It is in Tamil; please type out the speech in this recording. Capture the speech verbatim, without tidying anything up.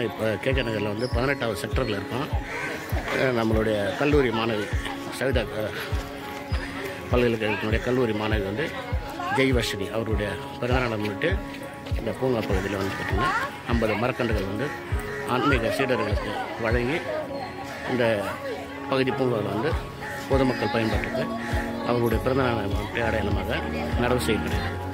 இப்போ கேகே நகரில் வந்து பதினெட்டாவது செக்டரில் இருக்கோம். நம்மளுடைய கல்லூரி மாணவி சவிதா பல்கலைக்கழகத்தினுடைய கல்லூரி மாணவி வந்து ஜெய்வர்ஷினி அவருடைய பிறந்தநாளை முன்னிட்டு இந்த பூங்கா பகுதியில் வந்து பார்த்திங்கன்னா ஐம்பது மரக்கன்றுகள் வந்து ஆன்மீக சீடர்களுக்கு வழங்கி இந்த பகுதி பூங்காவில் வந்து பொதுமக்கள் பயன்பாட்டுக்கு அவர்களுடைய பிறந்தநாளை அடையாளமாக நடவு செய்யப்படுகிறது.